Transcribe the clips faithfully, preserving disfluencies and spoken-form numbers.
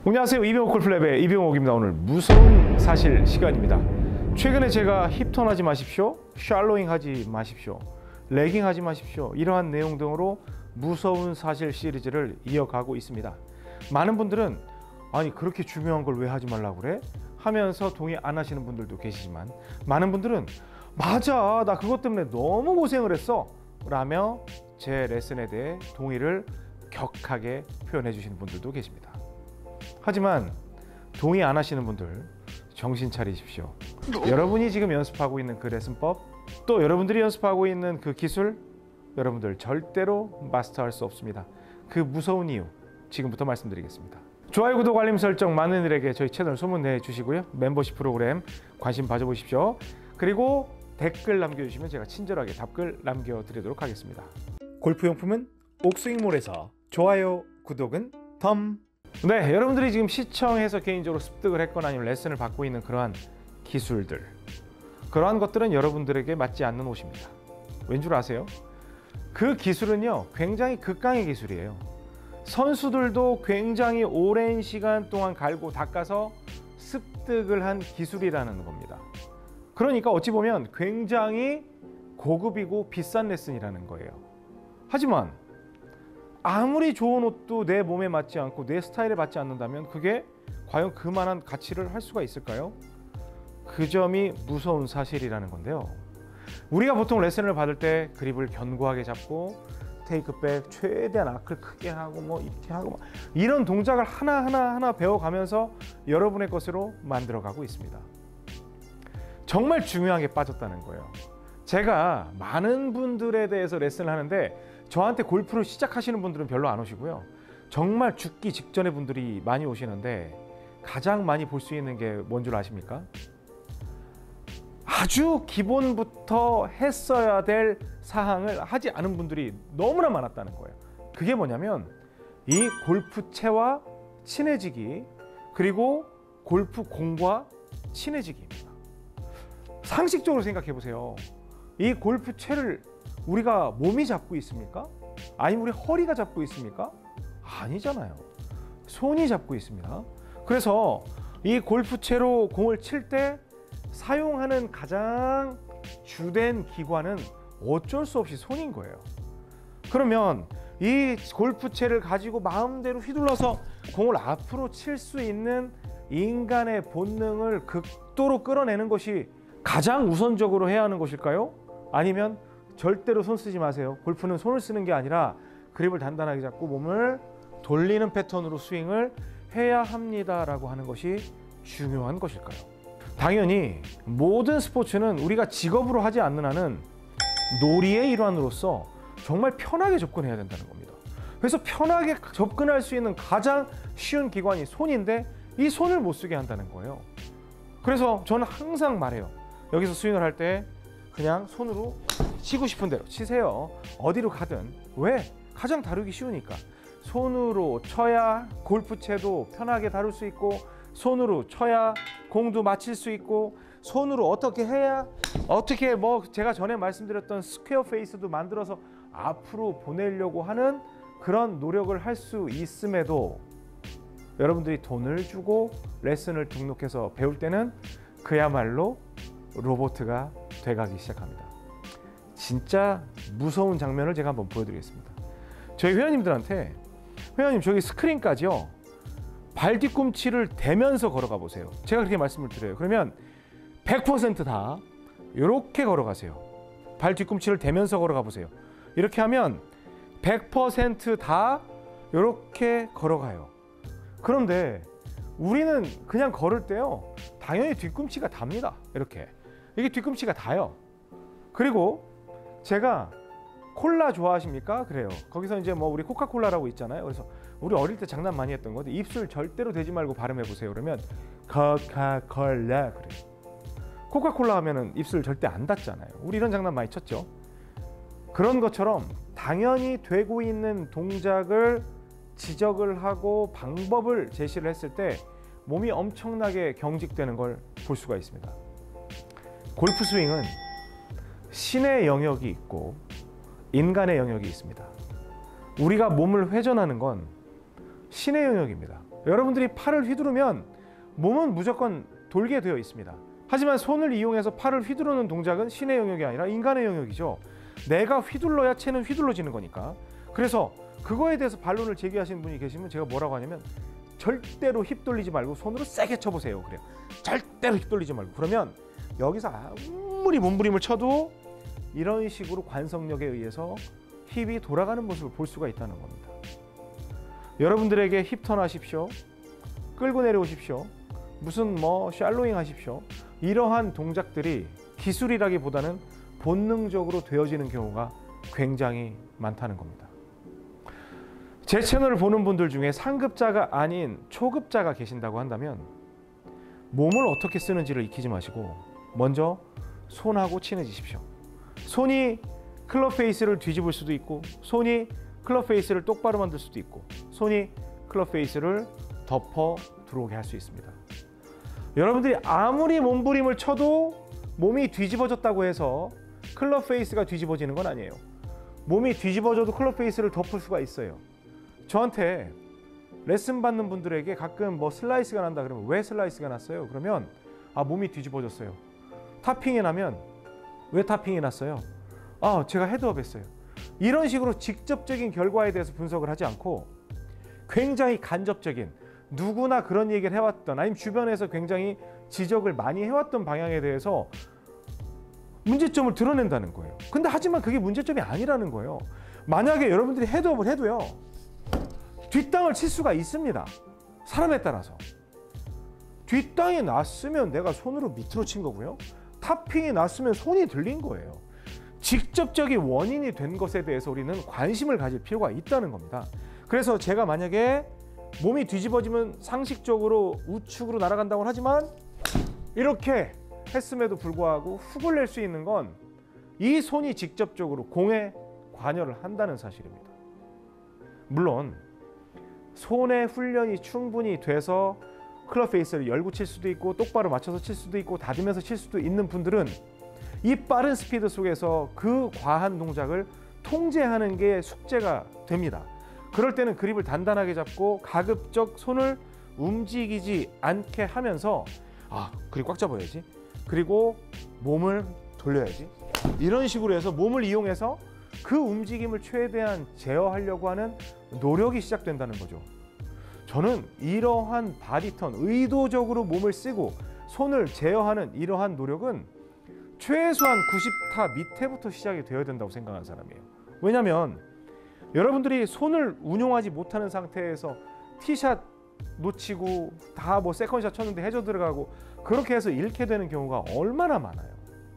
안녕하세요. 이병옥 골프랩의 이병옥입니다. 오늘 무서운 사실 시간입니다. 최근에 제가 힙턴 하지 마십시오, 샬로잉 하지 마십시오, 레깅 하지 마십시오, 이러한 내용 등으로 무서운 사실 시리즈를 이어가고 있습니다. 많은 분들은 아니 그렇게 중요한 걸 왜 하지 말라고 그래? 하면서 동의 안 하시는 분들도 계시지만, 많은 분들은 맞아, 나 그것 때문에 너무 고생을 했어 라며 제 레슨에 대해 동의를 격하게 표현해 주시는 분들도 계십니다. 하지만 동의 안 하시는 분들 정신 차리십시오. 여러분이 지금 연습하고 있는 그 레슨법, 또 여러분들이 연습하고 있는 그 기술, 여러분들 절대로 마스터할 수 없습니다. 그 무서운 이유 지금부터 말씀드리겠습니다. 좋아요, 구독, 알림 설정 많은 이들에게 저희 채널 소문내 주시고요. 멤버십 프로그램 관심 가져보십시오. 그리고 댓글 남겨주시면 제가 친절하게 답글 남겨드리도록 하겠습니다. 골프용품은 옥스윙몰에서 좋아요, 구독은 덤. 네, 여러분들이 지금 시청해서 개인적으로 습득을 했거나 아니면 레슨을 받고 있는 그러한 기술들, 그러한 것들은 여러분들에게 맞지 않는 옷입니다. 왠 줄 아세요? 그 기술은요 굉장히 극강의 기술이에요. 선수들도 굉장히 오랜 시간 동안 갈고 닦아서 습득을 한 기술이라는 겁니다. 그러니까 어찌 보면 굉장히 고급이고 비싼 레슨이라는 거예요. 하지만 아무리 좋은 옷도 내 몸에 맞지 않고 내 스타일에 맞지 않는다면 그게 과연 그만한 가치를 할 수가 있을까요? 그 점이 무서운 사실이라는 건데요. 우리가 보통 레슨을 받을 때 그립을 견고하게 잡고 테이크백 최대한 아크를 크게 하고 뭐 이렇게 하고 이런 동작을 하나하나 하나 배워가면서 여러분의 것으로 만들어가고 있습니다. 정말 중요한 게 빠졌다는 거예요. 제가 많은 분들에 대해서 레슨을 하는데 저한테 골프를 시작하시는 분들은 별로 안 오시고요. 정말 죽기 직전의 분들이 많이 오시는데 가장 많이 볼 수 있는 게 뭔 줄 아십니까? 아주 기본부터 했어야 될 사항을 하지 않은 분들이 너무나 많았다는 거예요. 그게 뭐냐면 이 골프채와 친해지기, 그리고 골프공과 친해지기입니다. 상식적으로 생각해 보세요. 이 골프채를 우리가 몸이 잡고 있습니까? 아니면 우리 허리가 잡고 있습니까? 아니잖아요. 손이 잡고 있습니다. 그래서 이 골프채로 공을 칠 때 사용하는 가장 주된 기관은 어쩔 수 없이 손인 거예요. 그러면 이 골프채를 가지고 마음대로 휘둘러서 공을 앞으로 칠 수 있는 인간의 본능을 극도로 끌어내는 것이 가장 우선적으로 해야 하는 것일까요? 아니면 절대로 손 쓰지 마세요. 골프는 손을 쓰는 게 아니라 그립을 단단하게 잡고 몸을 돌리는 패턴으로 스윙을 해야 합니다 라고 하는 것이 중요한 것일까요? 당연히 모든 스포츠는 우리가 직업으로 하지 않는 한은 놀이의 일환으로서 정말 편하게 접근해야 된다는 겁니다. 그래서 편하게 접근할 수 있는 가장 쉬운 기관이 손인데 이 손을 못 쓰게 한다는 거예요. 그래서 저는 항상 말해요. 여기서 스윙을 할 때 그냥 손으로 치고 싶은 대로 치세요. 어디로 가든. 왜? 가장 다루기 쉬우니까. 손으로 쳐야 골프채도 편하게 다룰 수 있고, 손으로 쳐야 공도 맞힐 수 있고, 손으로 어떻게 해야 어떻게 뭐 제가 전에 말씀드렸던 스퀘어 페이스도 만들어서 앞으로 보내려고 하는 그런 노력을 할 수 있음에도 여러분들이 돈을 주고 레슨을 등록해서 배울 때는 그야말로 로봇가 돼가기 시작합니다. 진짜 무서운 장면을 제가 한번 보여드리겠습니다. 저희 회원님들한테 회원님 저기 스크린까지요 발 뒤꿈치를 대면서 걸어가 보세요. 제가 그렇게 말씀을 드려요. 그러면 백 퍼센트 다 이렇게 걸어가세요. 발 뒤꿈치를 대면서 걸어가 보세요. 이렇게 하면 백 퍼센트 다 이렇게 걸어가요. 그런데 우리는 그냥 걸을 때요 당연히 뒤꿈치가 답니다. 이렇게 이게 뒤꿈치가 닿아요. 그리고 제가 콜라 좋아하십니까? 그래요. 거기서 이제 뭐 우리 코카콜라라고 있잖아요. 그래서 우리 어릴 때 장난 많이 했던 건데 입술 절대로 대지 말고 발음해 보세요. 그러면 코카콜라 그래요. 코카콜라 하면은 입술 절대 안 닿잖아요. 우리 이런 장난 많이 쳤죠. 그런 것처럼 당연히 되고 있는 동작을 지적을 하고 방법을 제시를 했을 때 몸이 엄청나게 경직되는 걸 볼 수가 있습니다. 골프 스윙은 신의 영역이 있고 인간의 영역이 있습니다. 우리가 몸을 회전하는 건 신의 영역입니다. 여러분들이 팔을 휘두르면 몸은 무조건 돌게 되어 있습니다. 하지만 손을 이용해서 팔을 휘두르는 동작은 신의 영역이 아니라 인간의 영역이죠. 내가 휘둘러야 채는 휘둘러지는 거니까. 그래서 그거에 대해서 반론을 제기하시는 분이 계시면 제가 뭐라고 하냐면 절대로 힙 돌리지 말고 손으로 세게 쳐보세요. 그래요. 절대로 힙 돌리지 말고. 그러면 여기서 아무리 몸부림을 쳐도 이런 식으로 관성력에 의해서 힙이 돌아가는 모습을 볼 수가 있다는 겁니다. 여러분들에게 힙턴 하십시오. 끌고 내려오십시오. 무슨 뭐 샬로잉 하십시오. 이러한 동작들이 기술이라기보다는 본능적으로 되어지는 경우가 굉장히 많다는 겁니다. 제 채널을 보는 분들 중에 상급자가 아닌 초급자가 계신다고 한다면 몸을 어떻게 쓰는지를 익히지 마시고 먼저 손하고 친해지십시오. 손이 클럽 페이스를 뒤집을 수도 있고, 손이 클럽 페이스를 똑바로 만들 수도 있고, 손이 클럽 페이스를 덮어 들어오게 할 수 있습니다. 여러분들이 아무리 몸부림을 쳐도 몸이 뒤집어졌다고 해서 클럽 페이스가 뒤집어지는 건 아니에요. 몸이 뒤집어져도 클럽 페이스를 덮을 수가 있어요. 저한테 레슨 받는 분들에게 가끔 뭐 슬라이스가 난다 그러면 왜 슬라이스가 났어요? 그러면 아 몸이 뒤집어졌어요. 타핑이 나면 왜 타핑이 났어요? 아 제가 헤드업 했어요. 이런 식으로 직접적인 결과에 대해서 분석을 하지 않고 굉장히 간접적인, 누구나 그런 얘기를 해왔던, 아니면 주변에서 굉장히 지적을 많이 해왔던 방향에 대해서 문제점을 드러낸다는 거예요. 근데 하지만 그게 문제점이 아니라는 거예요. 만약에 여러분들이 헤드업을 해도요 뒷땅을 칠 수가 있습니다. 사람에 따라서. 뒷땅이 났으면 내가 손으로 밑으로 친 거고요. 타핑이 났으면 손이 들린 거예요. 직접적인 원인이 된 것에 대해서 우리는 관심을 가질 필요가 있다는 겁니다. 그래서 제가 만약에 몸이 뒤집어지면 상식적으로 우측으로 날아간다고 하지만 이렇게 했음에도 불구하고 훅을 낼 수 있는 건 이 손이 직접적으로 공에 관여를 한다는 사실입니다. 물론 손의 훈련이 충분히 돼서 클럽 페이스를 열고 칠 수도 있고 똑바로 맞춰서 칠 수도 있고 다듬면서 칠 수도 있는 분들은 이 빠른 스피드 속에서 그 과한 동작을 통제하는 게 숙제가 됩니다. 그럴 때는 그립을 단단하게 잡고 가급적 손을 움직이지 않게 하면서 아 그립 꽉 잡아야지, 그리고 몸을 돌려야지, 이런 식으로 해서 몸을 이용해서 그 움직임을 최대한 제어하려고 하는 노력이 시작된다는 거죠. 저는 이러한 바디턴, 의도적으로 몸을 쓰고 손을 제어하는 이러한 노력은 최소한 구십 타 밑에부터 시작이 되어야 된다고 생각하는 사람이에요. 왜냐하면 여러분들이 손을 운용하지 못하는 상태에서 티샷 놓치고 다 뭐 세컨샷 쳤는데 해저 들어가고 그렇게 해서 잃게 되는 경우가 얼마나 많아요.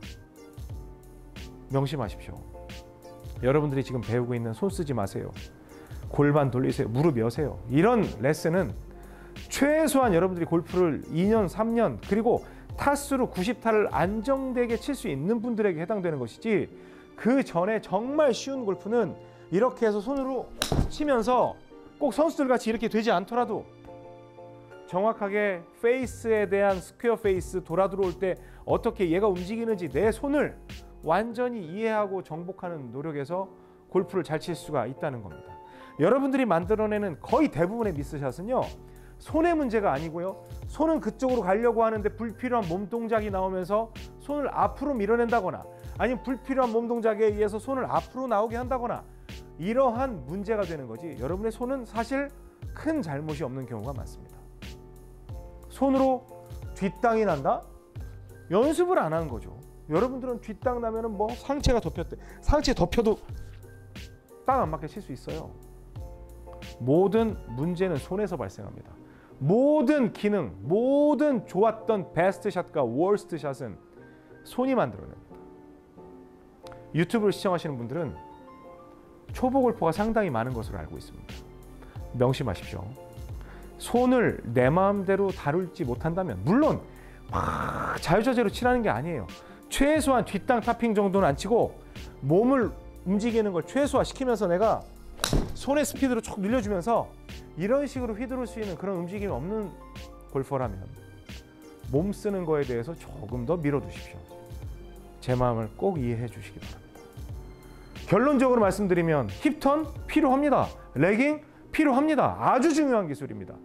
명심하십시오. 여러분들이 지금 배우고 있는 손 쓰지 마세요. 골반 돌리세요. 무릎 여세요. 이런 레슨은 최소한 여러분들이 골프를 이 년, 삼 년 그리고 타수로 구십 타를 안정되게 칠 수 있는 분들에게 해당되는 것이지, 그 전에 정말 쉬운 골프는 이렇게 해서 손으로 치면서 꼭 선수들 같이 이렇게 되지 않더라도 정확하게 페이스에 대한 스퀘어 페이스 돌아 들어올 때 어떻게 얘가 움직이는지 내 손을 완전히 이해하고 정복하는 노력에서 골프를 잘 칠 수가 있다는 겁니다. 여러분들이 만들어내는 거의 대부분의 미스샷은요 손의 문제가 아니고요, 손은 그쪽으로 가려고 하는데 불필요한 몸 동작이 나오면서 손을 앞으로 밀어낸다거나 아니면 불필요한 몸 동작에 의해서 손을 앞으로 나오게 한다거나 이러한 문제가 되는 거지, 여러분의 손은 사실 큰 잘못이 없는 경우가 많습니다. 손으로 뒷땅이 난다? 연습을 안 하는 거죠. 여러분들은 뒷땅 나면은 뭐 상체가 덮였대. 상체 덮여도 땅 안 맞게 칠 수 있어요. 모든 문제는 손에서 발생합니다. 모든 기능, 모든 좋았던 베스트 샷과 월스트 샷은 손이 만들어냅니다. 유튜브를 시청하시는 분들은 초보 골퍼가 상당히 많은 것으로 알고 있습니다. 명심하십시오. 손을 내 마음대로 다룰지 못한다면, 물론 막 자유자재로 치라는 게 아니에요. 최소한 뒷땅 타핑 정도는 안 치고 몸을 움직이는 걸 최소화시키면서 내가 손의 스피드로 쭉 늘려주면서 이런 식으로 휘두를 수 있는 그런 움직임이 없는 골퍼라면 몸 쓰는 거에 대해서 조금 더 밀어두십시오. 제 마음을 꼭 이해해 주시기 바랍니다. 결론적으로 말씀드리면 힙턴 필요합니다. 레깅 필요합니다. 아주 중요한 기술입니다.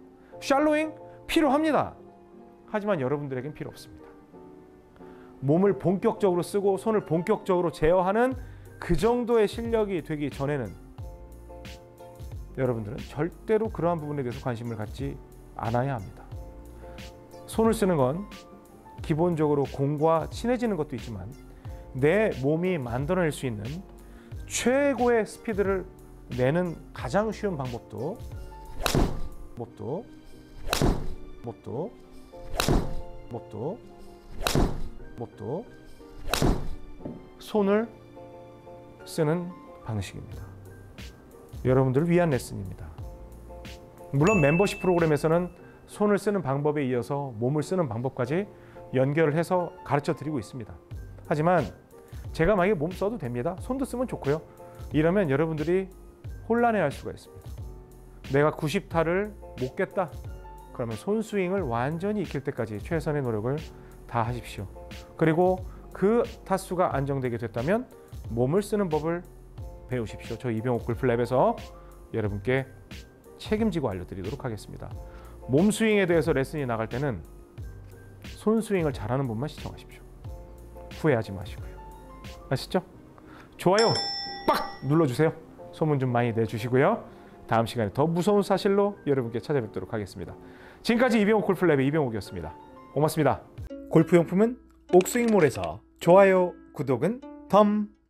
샬로잉 필요합니다. 하지만 여러분들에겐 필요 없습니다. 몸을 본격적으로 쓰고 손을 본격적으로 제어하는 그 정도의 실력이 되기 전에는 여러분들은 절대로 그러한 부분에 대해서 관심을 갖지 않아야 합니다. 손을 쓰는 건 기본적으로 공과 친해지는 것도 있지만 내 몸이 만들어낼 수 있는 최고의 스피드를 내는 가장 쉬운 방법도 몹도 몹도 몹도 몹도 손을 쓰는 방식입니다. 여러분들을 위한 레슨입니다. 물론 멤버십 프로그램에서는 손을 쓰는 방법에 이어서 몸을 쓰는 방법까지 연결을 해서 가르쳐 드리고 있습니다. 하지만 제가 만약에 몸 써도 됩니다. 손도 쓰면 좋고요. 이러면 여러분들이 혼란해할 수가 있습니다. 내가 구십 타를 못 깼다. 그러면 손스윙을 완전히 익힐 때까지 최선의 노력을 다 하십시오. 그리고 그 타수가 안정되게 됐다면 몸을 쓰는 법을 배우십시오. 저희 이병옥 골프랩에서 여러분께 책임지고 알려드리도록 하겠습니다. 몸 스윙에 대해서 레슨이 나갈 때는 손 스윙을 잘하는 분만 시청하십시오. 후회하지 마시고요. 아시죠? 좋아요 빡 눌러주세요. 소문 좀 많이 내주시고요. 다음 시간에 더 무서운 사실로 여러분께 찾아뵙도록 하겠습니다. 지금까지 이병옥 골프랩의 이병옥이었습니다. 고맙습니다. 골프용품은 옥스윙몰에서 좋아요, 구독은 덤